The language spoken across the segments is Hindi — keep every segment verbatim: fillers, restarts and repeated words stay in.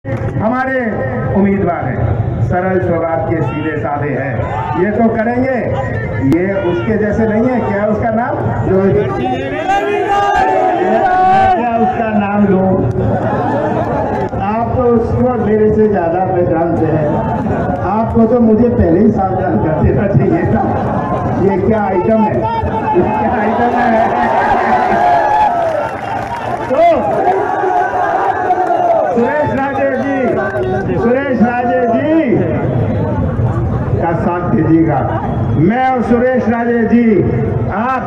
हमारे उम्मीदवार हैं, सरल स्वभाव के, सीधे साधे हैं, ये तो करेंगे। ये उसके जैसे नहीं है, क्या उसका नाम, जो क्या उसका नाम लो, आप तो उसको मेरे से ज्यादा पहचानते हैं। आपको तो मुझे पहले ही सावधान कर देना चाहिए था। ये क्या आइटम है, ये क्या आइटम है। तो सुरेश राजे जी, सुरेश राजे जी का साथ दीजिएगा। मैं और सुरेश राजे जी आप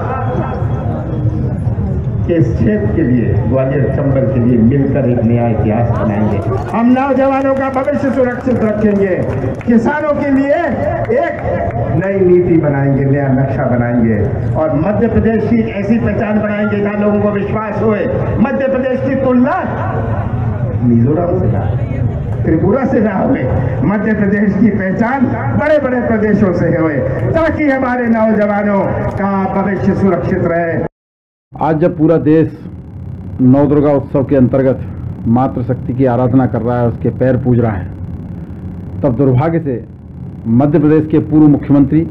के इस क्षेत्र के लिए, ग्वालियर चंबल के लिए मिलकर एक नया इतिहास बनाएंगे। हम नौजवानों का भविष्य सुरक्षित रखेंगे, किसानों के लिए एक नई नीति बनाएंगे, नया नक्शा बनाएंगे और मध्य प्रदेश की ऐसी पहचान बनाएंगे जहां लोगों को विश्वास होए। मध्य प्रदेश की तुलना मिजोरम से ना, त्रिपुरा से ना हुए, मध्य प्रदेश की पहचान बड़े बड़े प्रदेशों से हुए, ताकि हमारे नौजवानों का भविष्य सुरक्षित रहे। आज जब पूरा देश नौ दुर्गा उत्सव के अंतर्गत मातृशक्ति की आराधना कर रहा है, उसके पैर पूज रहा है, तब दुर्भाग्य से मध्य प्रदेश के पूर्व मुख्यमंत्री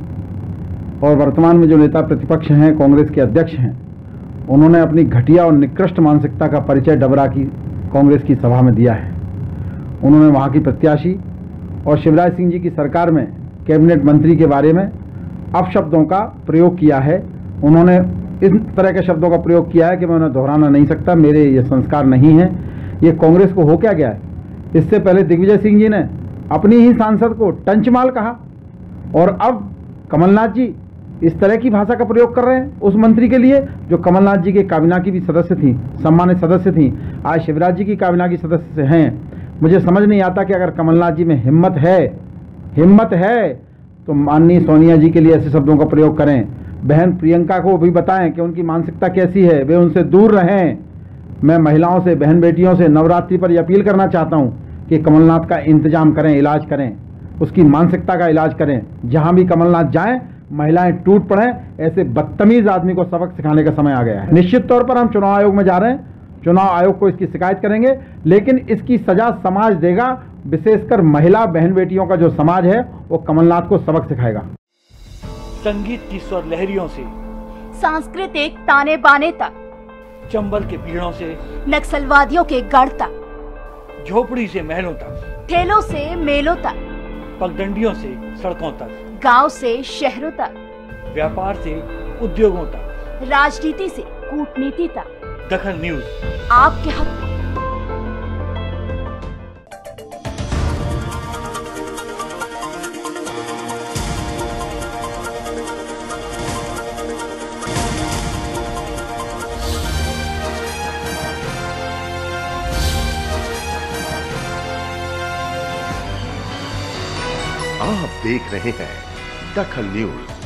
और वर्तमान में जो नेता प्रतिपक्ष हैं, कांग्रेस के अध्यक्ष हैं, उन्होंने अपनी घटिया और निकृष्ट मानसिकता का परिचय डबरा की कांग्रेस की सभा में दिया है। उन्होंने वहां की प्रत्याशी और शिवराज सिंह जी की सरकार में कैबिनेट मंत्री के बारे में अपशब्दों का प्रयोग किया है। उन्होंने इस तरह के शब्दों का प्रयोग किया है कि मैं उन्हें दोहराना नहीं सकता, मेरे ये संस्कार नहीं है। ये कांग्रेस को हो क्या गया है। इससे पहले दिग्विजय सिंह जी ने अपनी ही सांसद को टंचमाल कहा और अब कमलनाथ जी इस तरह की भाषा का प्रयोग कर रहे हैं उस मंत्री के लिए जो कमलनाथ जी के काबिना की भी सदस्य थी, सम्मानित सदस्य थी, आज शिवराज जी की काबिना की सदस्य हैं। मुझे समझ नहीं आता कि अगर कमलनाथ जी में हिम्मत है हिम्मत है तो माननीय सोनिया जी के लिए ऐसे शब्दों का प्रयोग करें। बहन प्रियंका को भी बताएं कि उनकी मानसिकता कैसी है, वे उनसे दूर रहें। मैं महिलाओं से, बहन बेटियों से नवरात्रि पर यह अपील करना चाहता हूं कि कमलनाथ का इंतजाम करें, इलाज करें, उसकी मानसिकता का इलाज करें। जहां भी कमलनाथ जाएं महिलाएं टूट पड़ें। ऐसे बदतमीज आदमी को सबक सिखाने का समय आ गया है। निश्चित तौर पर हम चुनाव आयोग में जा रहे हैं, चुनाव आयोग को इसकी शिकायत करेंगे, लेकिन इसकी सजा समाज देगा। विशेषकर महिला बहन बेटियों का जो समाज है वो कमलनाथ को सबक सिखाएगा। संगीत की स्वर लहरियों से सांस्कृतिक ताने बाने तक, चंबल के पीड़ों से नक्सलवादियों के गढ़ तक, झोपड़ी से महलों तक, ठेलों से मेलों तक, पगडंडियों से सड़कों तक, गांव से शहरों तक, व्यापार से उद्योगों तक, राजनीति से कूटनीति तक, दखल न्यूज आपके हक में। आप देख रहे हैं दखल न्यूज।